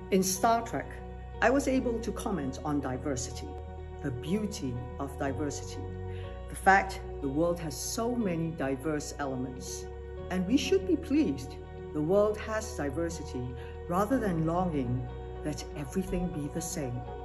In Star Trek, I was able to comment on diversity, the beauty of diversity, the fact the world has so many diverse elements. And we should be pleased the world has diversity rather than longing that everything be the same.